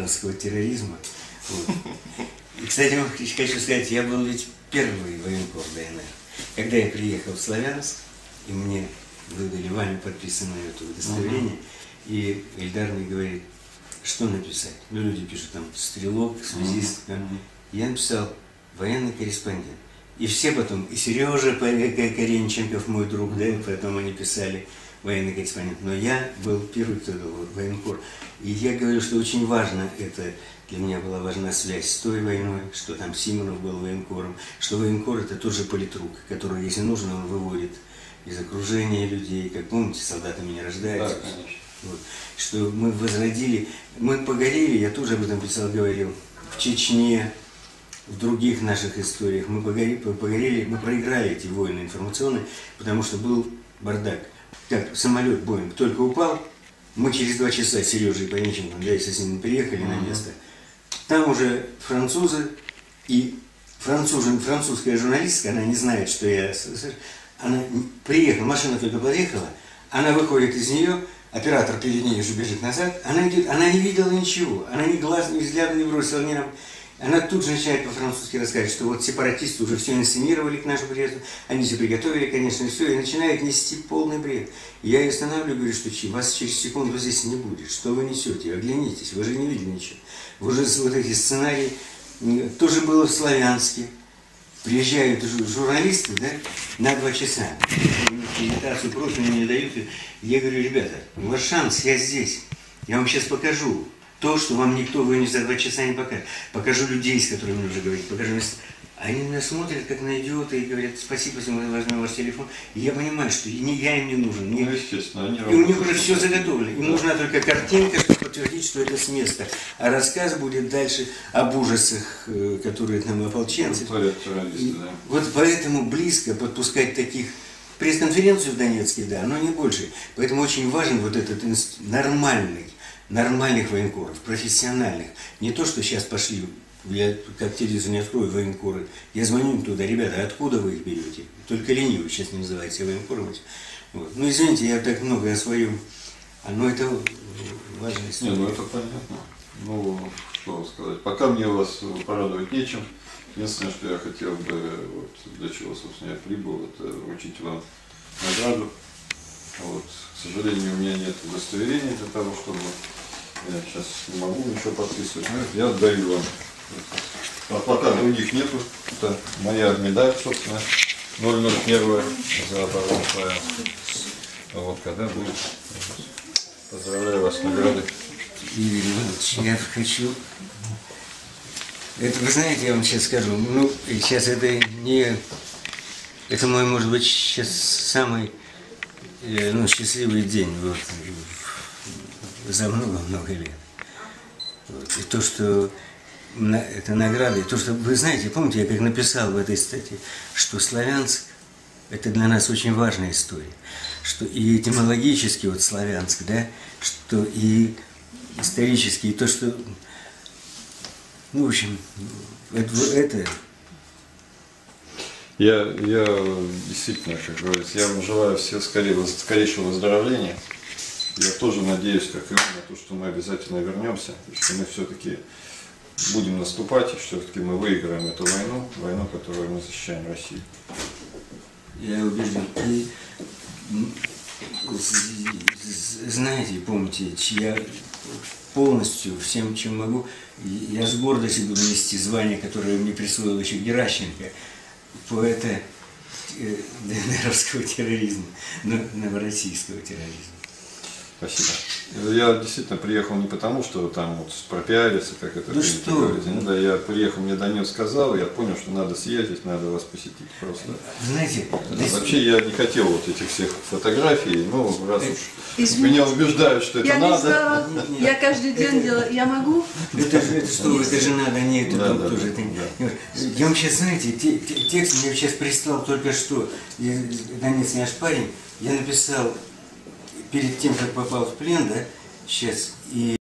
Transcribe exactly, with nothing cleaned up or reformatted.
ленинского терроризма. Вот. И, кстати, хочу сказать, я был ведь первый военкор ДНР. Когда я приехал в Славянск, и мне выдали вами подписанное это удостоверение, uh-huh. и Ильдар мне говорит, что написать? Ну, люди пишут там стрелок, связист. Uh-huh. Я написал военный корреспондент. И все потом, и Сережа Коренченков, мой друг, да, потом они писали военный корреспондент. Но я был первый, кто был военкор. И я говорю, что очень важно это, для меня была важна связь с той войной, что там Симонов был военкором, что военкор это тоже политрук, который, если нужно, он выводит из окружения людей, как помните, солдатами не рождаются. Да, вот. Что мы возродили, мы погорели, я тоже об этом писал, говорил, в Чечне, в других наших историях, мы погорели, погорели, мы проиграли эти войны информационные, потому что был бардак. Как самолет Боинг только упал, мы через два часа с Сережей Паниченком, да, и со всеми приехали на место. Там уже французы, и француз, французская журналистка, она не знает, что я... Она приехала, машина только подъехала, она выходит из нее, оператор перед ней уже бежит назад, она идет, она не видела ничего, она ни глаз, ни взгляда не бросила, ни... Она тут же начинает по-французски рассказывать, что вот сепаратисты уже все инсценировали к нашему приезду, они все приготовили, конечно, и все, и начинает нести полный бред. И я ее останавливаю, говорю, что вас через секунду здесь не будет, что вы несете, оглянитесь, вы же не видели ничего. Вы же вот эти сценарии, тоже было в Славянске, приезжают журналисты, да, на два часа, имитацию просто мне не дают, я говорю, ребята, у вас шанс, я здесь, я вам сейчас покажу. То, что вам никто вынес за два часа не покажет. Покажу людей, с которыми нужно говорить. Покажу места. Они меня смотрят, как на идиота, и говорят, спасибо, если мы возьмем ваш телефон. И я понимаю, что не я им не нужен. Не... Ну, естественно, они и у них уже все заготовлено. Им да. нужна только картинка, чтобы подтвердить, что это с места. А рассказ будет дальше об ужасах, которые нам ополченцы. И, да. Вот поэтому близко подпускать таких... Пресс-конференцию в Донецке, да, но не больше. Поэтому очень важен вот этот инст... нормальный, нормальных военкоров, профессиональных. Не то, что сейчас пошли, я как телевизор не открою военкоры, я звоню им туда, ребята, откуда вы их берете? Только ленивый сейчас не называется военкором. Вот. Ну, извините, я так много о своем, но это важная история. Не, ну это понятно. Ну, что сказать, пока мне вас порадовать нечем. Единственное, что я хотел бы, вот, для чего, собственно, я прибыл, это вручить вам награду. Вот. К сожалению, у меня нет удостоверения для того, чтобы... Я сейчас не могу ничего подписывать. Я отдаю вам. А пока других нету. Это моя медаль, собственно, ноль ноль один за оборону Славянска. Вот когда будет. Поздравляю вас с наградой. Игорь Иванович, я хочу... Это, вы знаете, я вам сейчас скажу, ну, сейчас это не... Это мой, может быть, сейчас самый... Ну, счастливый день вот, за много-много лет. Вот. И то, что на, это награда, и то, что, вы знаете, помните, я как написал в этой статье, что Славянск – это для нас очень важная история. Что и этимологически вот Славянск, да, что и исторически, и то, что, ну, в общем, это... это Я, я действительно, как говорится, я вам желаю всего скорее, скорейшего выздоровления. Я тоже надеюсь, как и вы, на то, что мы обязательно вернемся, что мы все-таки будем наступать, и все-таки мы выиграем эту войну, войну, которую мы защищаем Россию. Я убежден. И знаете, помните, я полностью всем, чем могу, я с гордостью буду нести звание, которое мне присвоил еще Геращенко, поэта ДНРовского терроризма, новороссийского терроризма. Спасибо. Я действительно приехал не потому, что там вот пропиариться, как это ну что? Говорить. Ну, да, я приехал, мне Данил сказал, я понял, что надо съездить, надо вас посетить просто. Знаете, здесь... Вообще я не хотел вот этих всех фотографий, но раз уж Извините, меня убеждают, что это я надо. Не знала, нет, нет. Я каждый день это, делаю, я могу? Это же это что, это же надо, нет, это да, да, тоже. Да, это... да. Я вам сейчас, знаете, те, те, текст мне сейчас прислал только что, Донец наш парень, я написал перед тем, как попал в плен, да, сейчас, и